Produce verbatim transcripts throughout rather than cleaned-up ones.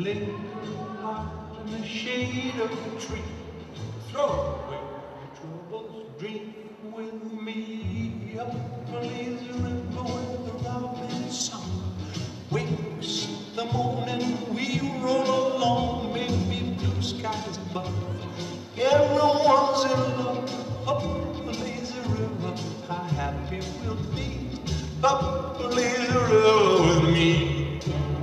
lay in the shade of a tree. Throw away your troubles, dream with me. Up the lazy river where the robin song wakes the morning, we roll along, maybe blue skies above. Everyone's in love, up the lazy river, how happy we'll be. Up the lazy river with me.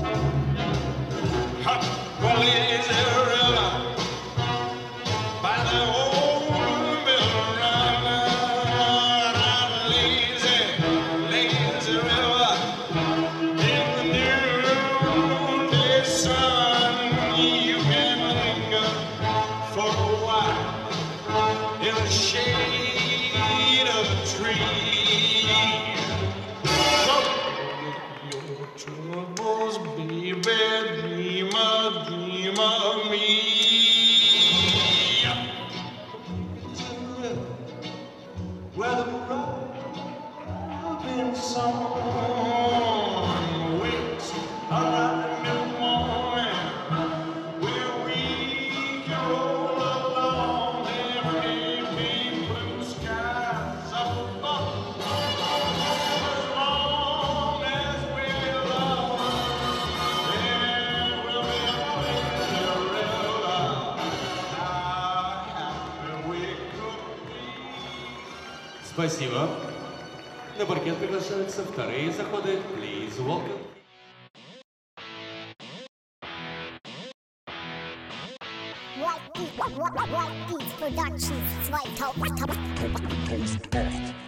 Up the lazy river, by the old mill run. Up the lazy, lazy river, in the noonday sun. You can linger for a while in the shade of a tree. Your troubles, baby, dream of, dream of me. Where the robin song wakes around in the morning, where we can roll along. There may be blue skies up above, as long as we're lovers. There will be a lazy river, how happy we could be. Спасибо. На паркет приглашаются вторые заходы. Please welcome. White Beats Productions zweitausendachtzehn.